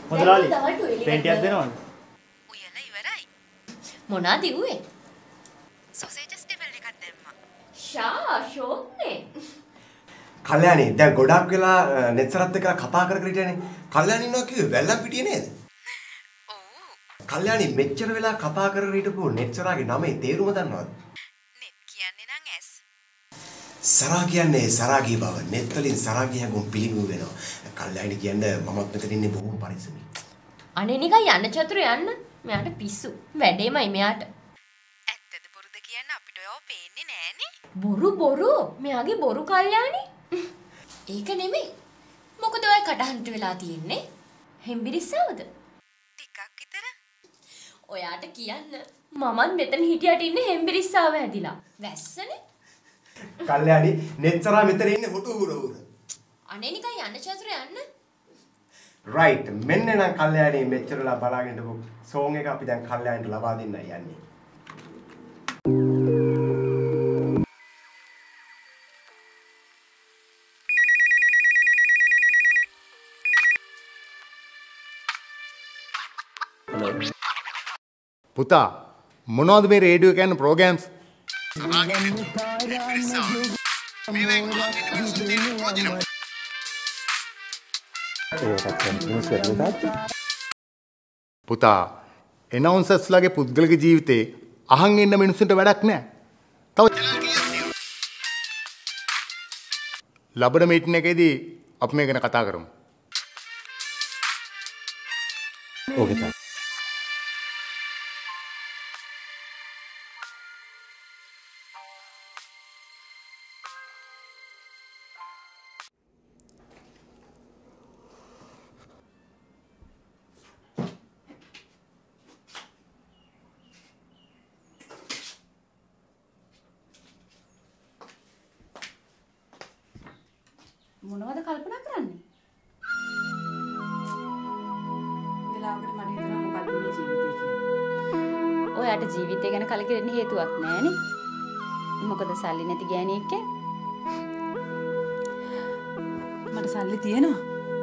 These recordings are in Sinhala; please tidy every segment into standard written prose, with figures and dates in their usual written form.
හොඳලාලි පේන්ටියක් දෙනවද? උයලා ඉවරයි. මොනවාද ඉුවේ? සොසේජස් ටෙබල් එකක් දැම්මා. ෂෝක්නේ. කල්යාණී දැන් ගොඩක් වෙලා නෙත්සරත් එක්ක කතා කර කර හිටියනේ. කල්යාණී ඉන්නවා කිව්වේ වැල්ලක් පිටියේ නේද? ඔව්. කල්යාණී මෙච්චර වෙලා කතා කර කර හිටපු නෙත්සරාගේ නමේ තේරුම දන්නවද? නෙත් කියන්නේ නම් ඇස්. සරා කියන්නේ සරාගේ බව. නෙත් වලින් සරාගේ හැඟුම් පිළිබිඹු වෙනවා. කල්යාණී කියන්නේ මමත් මෙතන ඉන්නේ බොහොම පරිස්සමින්. අනේ නිකන් යන්න චතුර යන්න. මෙයාට පිස්සු. වැඩේමයි මෙයාට. ඇත්තද බොරුද කියන්න අපිට ඔයව පේන්නේ නෑනේ. බොරු. මෙයාගේ බොරු කල්යාණි. ඒක නෙමෙයි. මොකද ඔය කටහන්ට වෙලා තියෙන්නේ? හෙම්බිරිස්සවද? ටිකක් විතර. ඔයාට කියන්න මමත් මෙතන හිටියට ඉන්නේ හෙම්බිරිස්සාව හැදිලා. වැස්සනේ. කල්යාණී නෙත්සරා මෙතන ඉන්නේ හොටු උර. අනේ නිකන් යන්න චතුර යන්න. රයිට් මෙන්න නම් කල්යාණී මෙච්චරලා බලාගෙන ඉඳපු සෝන් එක අපි දැන් කල්යාණීට ලබා දෙන්නයි යන්නේ. පුතා මොනවද මේ රේඩියෝ කියන්නේ ප්‍රෝග්‍රෑම්ස්? පුතා එනවුන්සර්ස්ලාගේ පුද්ගලික ජීවිතේ අහන් ඉන්න මිනිස්සුන්ට වැඩක් නැහැ. තව ලබන මීටින් එකේදී අපි මේ ගැන කතා කරමු. ඕකේ තා. මොනවද කල්පනා කරන්නේ? වෙලාවකට මට හිතෙනවා මොකක්ද මේ ජීවිතය කියලා. ඔයාට ජීවිතය ගැන කලකිරෙන්න හේතුවක් නැහැනේ. මොකද සල්ලි නැති ගෑණියෙක් මට සල්ලි තියෙනවා.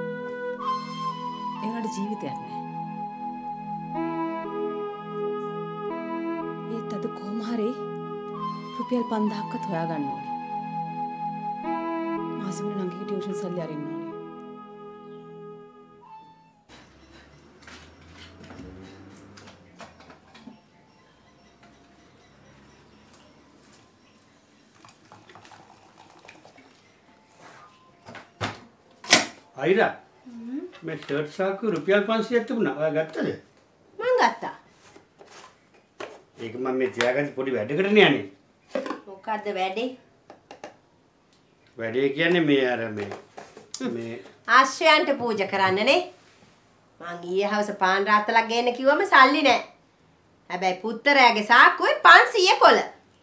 ඒකට ජීවිතයක් නැහැ. ඒත් අද කොහොම හරි රුපියල් 5000ක්වත් හොයාගන්න ඕනේ. මාසෙකට නංගිගේ ටියුෂන් සල්ලි අරින්න ඕනේ. අයිරා මේ ෂර්ට් සාක්කුව රුපියල් 500ක් තිබුණා. ඔයා ගත්තද? මං ගත්තා. ඒක මම මේ තියාගන්න පොඩි වැඩකට යන්නේ. මොකද්ද වැඩේ? වැඩේ කියන්නේ මේ අර මේ ආශ්‍රයන්ට පූජා කරන්නනේ. මං ඊයේ හවස පාන් රාත්තලක් ගේන්න කිව්වම සල්ලි නැහැ. හැබැයි පුත්තරයාගේ සාක්කුවේ 500 කොළ.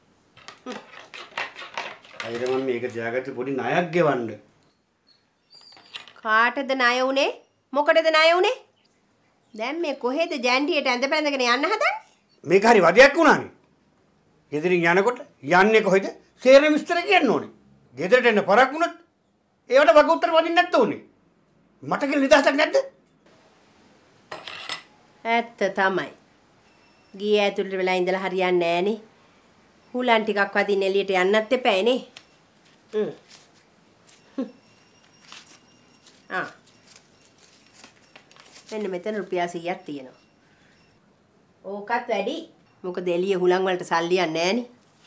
අයිරා මම මේක තියාගත්ත පොඩි ණයක් ගෙවන්න. කාටද ණය උනේ? මොකටද ණය උනේ? දැන් මේ කොහෙද ජැන්ඩියට ඇඳ බැඳගෙන යන්න හදන්නේ? මේක හරි වදයක් වුණානේ. ගෙදරින් යනකොට යන්නේ කොහෙද? සේරම විස්තර කියන්න ඕනේ. ගෙදරට එන්න පරක් වුණොත් ඒවට වග උත්තර වදින්න නැත්ත උනේ. මට කියලා නිදහසක් නැද්ද? ඇත්ත තමයි. ගියේ ඇතුළට වෙලා ඉඳලා හරියන්නේ නැහනේ. හුලන් ටිකක් වදින්න එළියට යන්නත් එපානේ. මෙන්න මෙතන රුපියල් 100ක් තියෙනවා. ඕකත් වැඩි. මොකද එළිය හුලං වලට සල්ලි යන්නේ නැහනේ.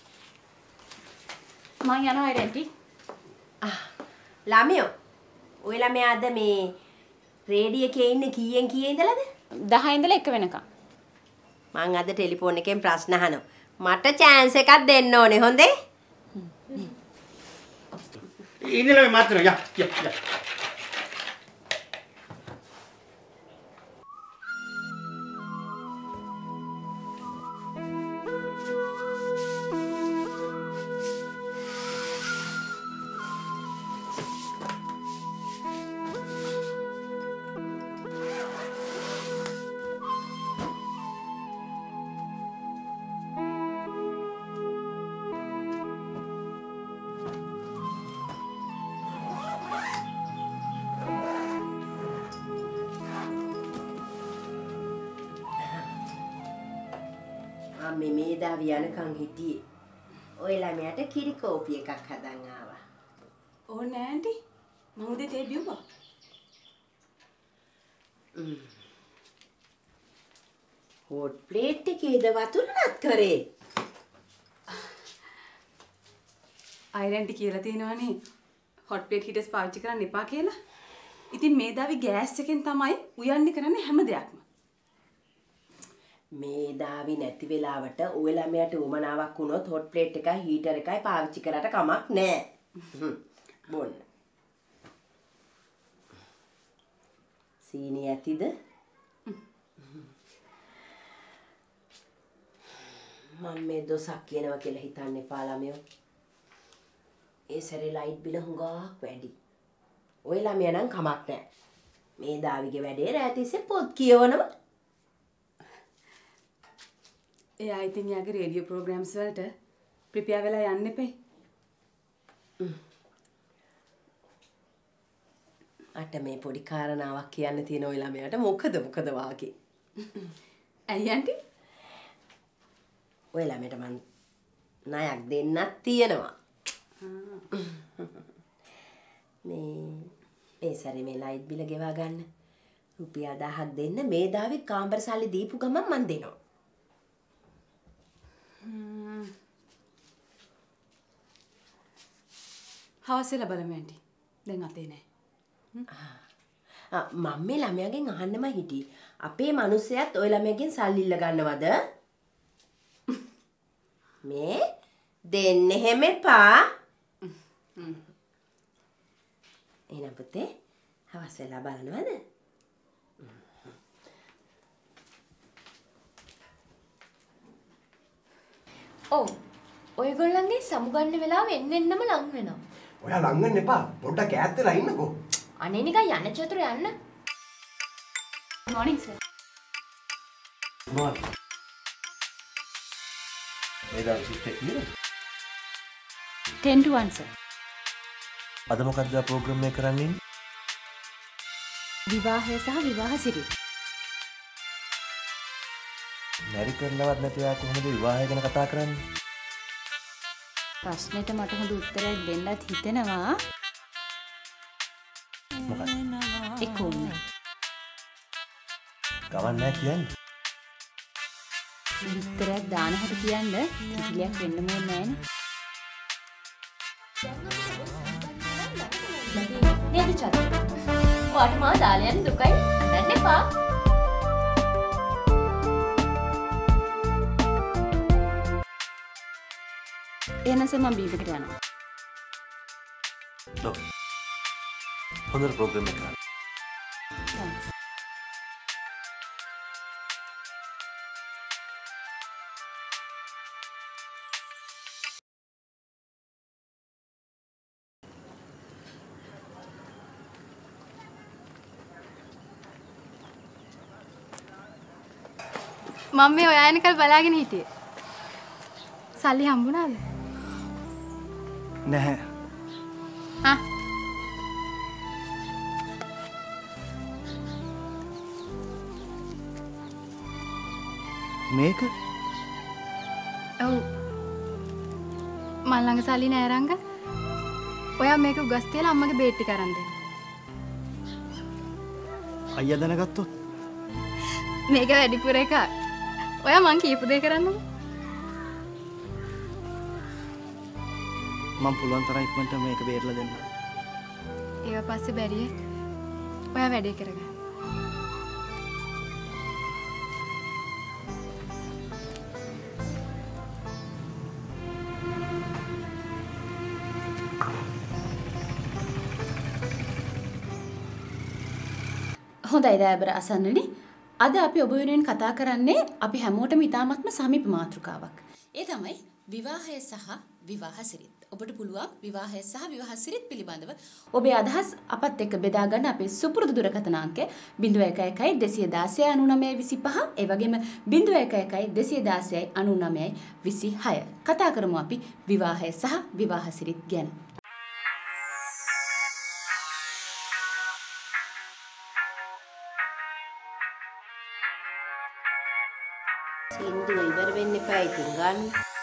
මං යනවා ආන්ටි. ළමයෝ. ඔය ළමයා අද මේ රේඩියෝ එකේ ඉන්නේ කීයෙන් කීයේ ඉඳලාද? 10 ඉඳලා 1 වෙනකම්. මං අද ටෙලිෆෝන් එකෙන් ප්‍රශ්න අහනවා. මට chance එකක් දෙන්න ඕනේ හොඳේ? ඉන්නලා මාත්‍ර යා. මම මේ දාවි යනකම් හිටියේ. ඔය ළමයාට කිරි කෝපි එකක් හදන් ආවා. ඕනේ ආන්ටි. මම උදේ තේ බිව්වා. හොට් ප්ලේට් එකේද වතුර නත් කරේ. අයිරන්ටි කියලා තියෙනවනේ හොට් ප්ලේට් හීටර්ස් පාවිච්චි කරන්න එපා කියලා. ඉතින් මේ දාවි ගෑස් එකෙන් තමයි උයන්නේ කරන්නේ හැම දෙයක්ම. මේ දාවි නැති වෙලාවට ඔය ළමයාට උමනාවක් වුණොත් හොට් ප්ලේට් එකයි හීටර් එකයි පාවිච්චි කරාට කමක් නැහැ. බොන්න. සීනි ඇතිද? මම මේ දොසක් කියනවා කියලා හිතන්න එපා ළමයෝ. ඒ සැරේ ලයිට් බිල හුඟක් වැඩි. ඔය ළමයා නම් කමක් නැහැ. මේ දාවිගේ වැඩේ රැතිස්සේ පොත් කියවනවා. එයා ඉතින් යාගේ රේඩියෝ ප්‍රෝග්‍රෑම්ස් වලට ප්‍රිපෙයාර් වෙලා යන්න එපේ. අට මේ පොඩි කාරණාවක් කියන්න තියෙන ඔය ළමයාට මොකද වාගේ. ඇයි ආන්ටි? ඔය ළමයට මං ණයක් දෙන්නත් තියෙනවා. මේ සැරේ මේ ලයිට් බිල ගෙවා ගන්න රුපියල් 1000ක් දෙන්න මේ දාවේ කාමර සල්ලි දීපු ගමන් මං දෙනවා. හවසෙලා බලමු ආන්ටි. දැන් අතේ නෑ. මම මේ ළමයාගෙන් අහන්නම හිටියේ. අපේ මිනිස්සයත් ඔය ළමයාගෙන් සල්ලි ඉල්ල ගන්නවද? මේ දෙන්න හැම එපා. එහෙනම් පුතේ හවස් වෙලා බලනවද? ඔව්. ඔයගොල්ලන්ගේ සමුගන්න වෙලාව එන්නෙන්නම ලං වෙනවා. ඔයා ලං වෙන්න එපා. පොඩ්ඩක් ඈත් වෙලා ඉන්නකෝ. අනේ නිකන් යන්න චතුර යන්න. Morning sir. මොකක්ද? එදා ෂිෆ්ට් එක නේද? 10 to 1 සර්. අද මොකක්ද ප්‍රෝග්‍රෑම් එක කරන්නේ? විවාහය සහ විවාහ සිරිත්. මැරි කරනවත් නැති ඔයා කොහොමද විවාහය ගැන කතා කරන්නේ? ප්‍රශ්නෙට මට හොඳ උත්තරයක් දෙන්නත් හිතෙනවා. මොකක්ද? ඒක ඕනේ. ගමන් නැහැ කියන්නේ. උත්තරයක් දාන හැටි කියන්න කිසිලයක් වෙන්න ඕනේ නෑනේ. නේද චතුර? ඔයාට මා දාලා යන්න දුකයි. අඬන්න එපා. එහෙනම් සර් මම බීබකට යනවා. ඔව්. හොඳට ප්‍රෝග්‍රෑම් එක කරන්න. Thanks. මම මේ ඔයා එනකල් බලාගෙන හිටියේ. සල්ලි හම්බුණාද? නැහැ. ආ. මේක? ඔව්. මල් ළඟ සල්ලි නෑ රංග. ඔයා මේක උගස් තියලා අම්මගේ බේට් ටික අරන් දෙන්න. අයියා දැනගත්තොත් මේක වැඩිපුර එකක්. ඔයා මං කියපු දේ කරන්නම. මම පුළුවන් තරම් ඉක්මනට මේක බේරලා දෙන්න. ඒව පස්සේ බැරියේ. ඔයා වැඩේ කරගන්න. හොඳයි දයාබර අසන්නනි. අද අපි ඔබ වෙනුවෙන් කතා කරන්නේ අපි හැමෝටම ඉතාමත්ම සමීප මාතෘකාවක්. ඒ තමයි විවාහය සහ විවාහ සිරිත්. ඔබට පුළුවන් විවාහය සහ විවාහ සිරිත් පිළිබඳව ඔබේ අදහස් අපත් එක්ක බෙදා ගන්න අපේ සුපුරුදු දුරකථන අංකය 011216 9925. ඒ වගේම 011216 9926. කතා කරමු අපි විවාහය සහ විවාහ සිරිත් ගැන. බින්දුව ඉවර වෙන්න එපා ඉතින් ගන්න.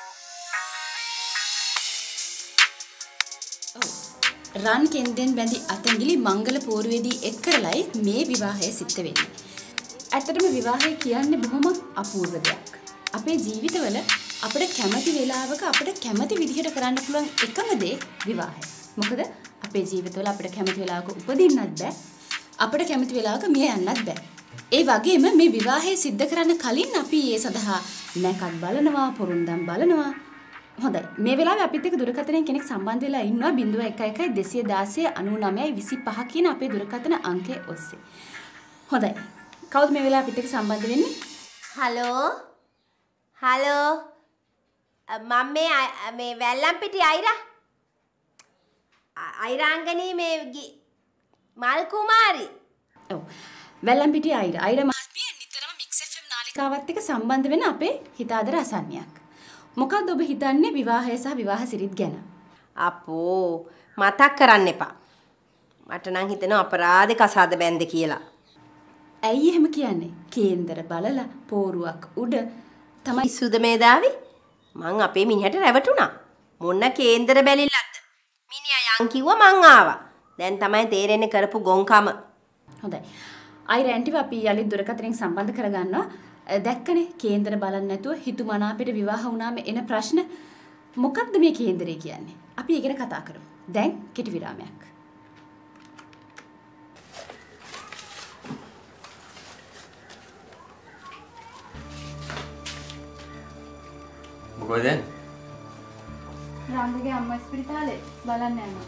රන් කෙන්දෙන් බැඳි අතැඟිලි මංගල පෝරුවේදී එක් කරලයි මේ විවාහය සිද්ධ වෙන්නේ. ඇත්තටම විවාහය කියන්නේ බොහොම අපූර්ව දෙයක්. අපේ ජීවිතවල අපිට කැමති වෙලාවක අපිට කැමති විදිහට කරන්න පුළුවන් එකම දේ විවාහය. මොකද අපේ ජීවිතවල අපිට කැමති වෙලාවක උපදින්නත් බෑ. අපිට කැමති වෙලාවක මිය යන්නත් බෑ. ඒ වගේම මේ විවාහය සිද්ධ කරන්න කලින් අපි ඒ සඳහා නැකත් බලනවා, පොරුන්දම් බලනවා. හොඳයි. මේ වෙලාවේ අපිත් එක්ක දුරකථනයෙන් කෙනෙක් සම්බන්ධ වෙලා ඉන්නවා 011 216 99 25 කියන අපේ දුරකථන අංකය ඔස්සේ. හොඳයි. කවුද මේ වෙලාවේ අපිත් එක්ක සම්බන්ධ වෙන්නේ? හලෝ. හලෝ. මම මේ වැල්ලම්පිටි අයිරා. අයිරාංගනී මේ මල් කුමාරි. ඔව්. වැල්ලම්පිටි අයිරා. අයිරා මහත්මිය නිතරම මික්ස් FM නාලිකාවත් එක්ක සම්බන්ධ වෙන අපේ හිතාදර අසන්නයක්. මොකක්ද ඔබ හිතන්නේ විවාහය සහ විවාහ සිරිත් ගැන? අපෝ මතක් කරන්න එපා. මට නම් හිතෙනවා අපරාධේ කසාද බැන්ද කියලා. ඇයි එහෙම කියන්නේ? කේන්දර බලලා පෝරුවක් උඩ තමයි සුද මේදාවි. මං අපේ මිනිහට රැවටුණා. මොන්න කේන්දර බැලිල්ලක්ද? මිනිහා යන් කිව්වා මං ආවා. දැන් තමයි තේරෙන්නේ කරපු ගොන්කම. හොඳයි. අයිරා ඇන්ටිව අපි යලිත් දුරකථනයෙන් සම්බන්ධ කරගන්නවා. දැක්කනේ කේන්දර බලන්න නැතුව හිතුමනාපෙට විවාහ වුණාම එන ප්‍රශ්න මොකක්ද මේ කේන්දරේ කියන්නේ? අපි ඒ ගැන කතා කරමු. දැන් කෙටි විරාමයක්. මොකද දැන්? රංගගේ අම්මා ස්පිරිතාලේ බලන්න යනවා.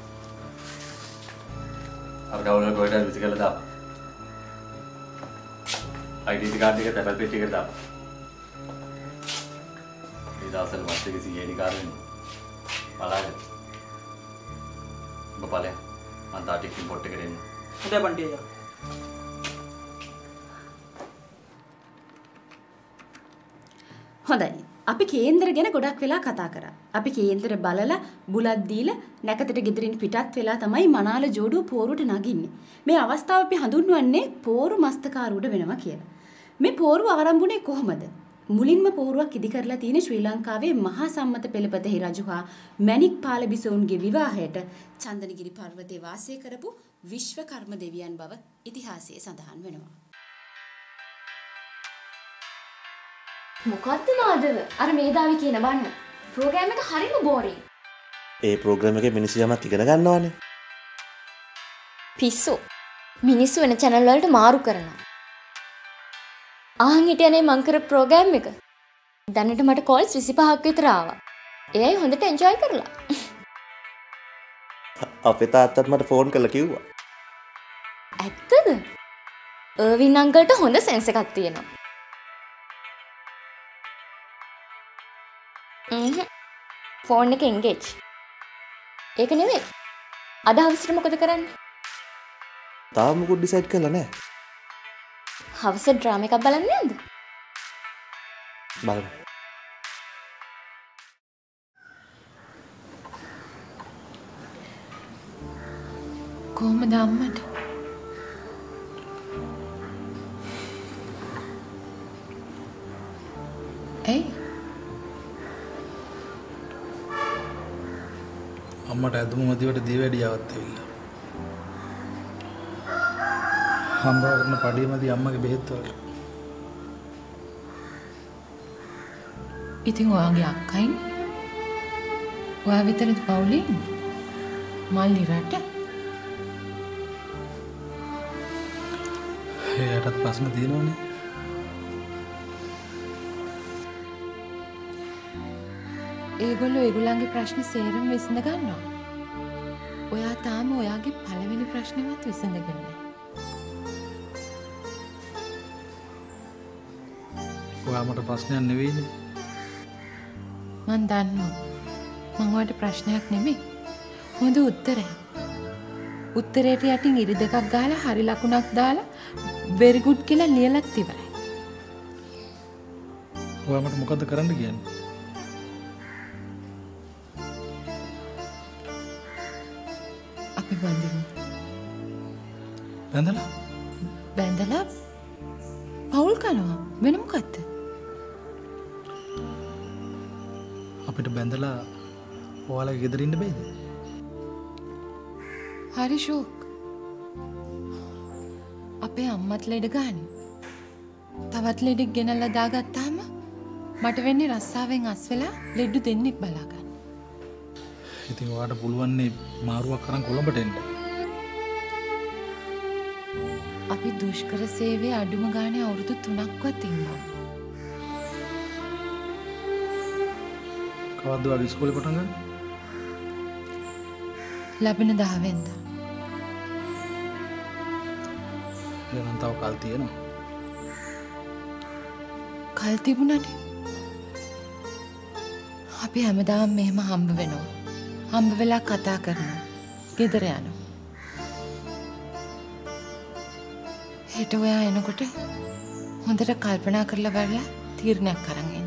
අපි ඩවුන්ලෝඩ් කරලා විසි කරලා දාමු. ID කාඩ් එක තැපල් පෙට්ටියකට දාපන්. මේ දවස්වල මත් එක සීයේනි කාර්යනේ. බලන්න. ඔබ බලන්න. මම තා ටික ඉම්පෝට් එකට එන්න. හොඳයි බන්ටි අයියා. හොඳයි. අපි කේන්දර ගැන ගොඩක් වෙලා කතා කරා. අපි කේන්දර බලලා බුලත් දීලා නැකතට ගෙදරින් පිටත් වෙලා තමයි මනාල ජෝඩුව පෝරුවට නගින්නේ. මේ අවස්ථාව අපි හඳුන්වන්නේ පෝරු මස්තකාරූඩ වෙනවා කියලා. මේ පෝරුව ආරම්භුනේ කොහොමද? මුලින්ම පෝරුවක් ඉදි කරලා තියෙන ශ්‍රී ලංකාවේ මහා සම්මත පෙළපතෙහි රජු හා මැණික් පාල බිසෝන්ගේ විවාහයට චන්දනගිරි පර්වතයේ වාසය කරපු විශ්වකර්ම දෙවියන් බව ඉතිහාසයේ සඳහන් වෙනවා. මොකද්ද මාදව? අර මේදාවි කියන බන්න. ප්‍රෝග්‍රෑම් එක හරිම බෝරින්. ඒ ප්‍රෝග්‍රෑම් එකේ මිනිස්සු යමක් ඉගෙන ගන්නවානේ. පිස්සු. මිනිස්සු වෙන channel වලට මාරු කරනවා. ආන් හිටියනේ මං කර ප්‍රෝග්‍රෑම් එක. දැනට මට කෝල්ස් 25ක් විතර ආවා. ඒ අය හොඳට එන්ජොයි කරලා. අපේ තාත්තත් මට ෆෝන් කරලා කිව්වා. ඇත්තද? අර්වින් අංකල්ට හොඳ සෙන්ස් එකක් තියෙනවා. ෆෝන් එක එන්ගේජ්. ඒක නෙවෙයි. අද හවසට මොකද කරන්නේ? තාම මොකුත් ඩිසයිඩ් කරලා නැහැ. හවස ඩ්‍රාමා එකක් බලන්නේ නැද්ද? බලමු. කොහමද අම්මට? ඇයි? අම්මට ඇදුම මදිවට දියවැඩියාවත් ඇවිල්ලා. හම්බා කරන පඩියමදී අම්මගේ බෙහෙත් වලට. ඉතින් ඔයාගේ අක්කයිනේ. ඔයා විතරද පවුලේ ඉන්නේ? මල්ලි රට. එයාටත් ප්‍රශ්න තියෙනවනේ. ඒගොල්ලෝ ඒගොල්ලන්ගේ ප්‍රශ්න සේරම විසඳ ගන්නවා. ඔයා තාම ඔයාගේ පළවෙනි ප්‍රශ්නෙවත් විසඳගෙන නැහැ. ඔයා මට ප්‍රශ්නයක් නෙවෙයිනේ. මන් දන්නවා. මං ඔයාලට ප්‍රශ්නයක් නෙමෙයි. හොඳ උත්තරයක්. උත්තරේට යටින් ඉරි දෙකක් ගහලා හරි ලකුණක් දාලා very good කියලා ලියලත් ඉවරයි. ඔයා මට මොකද්ද කරන්න කියන්නේ? අපි බඳිමු. බඳලා? බඳලා පවුල් කනවා. වෙන මොකද්ද? අපිට බැඳලා ඔයාලගේ ගෙදර ඉන්න බෑද? හරි ෂෝක්. අපේ අම්මත් ලෙඩ ගානේ. තවත් ලෙඩෙක් ගෙනල්ලා දාගත්තාම මට වෙන්නේ රස්සාවෙන් අස් වෙලා ලෙඩු දෙන්නෙක් බලා ගන්න. ඉතින් ඔයාලට පුළුවන් නේ මාරුවක් කරන් කොළඹට එන්න. අපි දුෂ්කර සේවයේ අඩුම ගානේ අවුරුදු 3ක්වත් ඉන්නවා. කවද්ද වගේ ඉස්කෝලේ පටන් ගන්න? ලැබෙන 10 වෙනිදා. එහෙනම් තව කල් තියෙනවා. කල් තිබුණාට අපි හැමදාම මෙහෙම හම්බ වෙනවා. හම්බ වෙලා කතා කරනවා. ගෙදර යනවා. හෙට ඔයා එනකොට හොඳට කල්පනා කරලා බලලා තීරණයක් අරන් එන්න.